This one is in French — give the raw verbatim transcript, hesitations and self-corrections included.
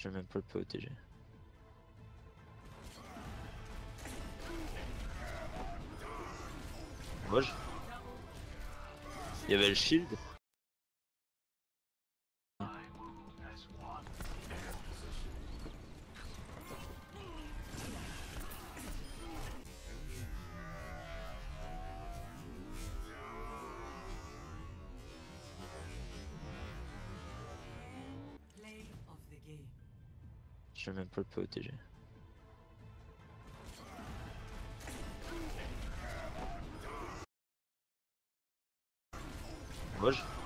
Je vais même pas le protéger. Moi, je... Il y avait le shield. Je vais même pas le protéger. Moi, je...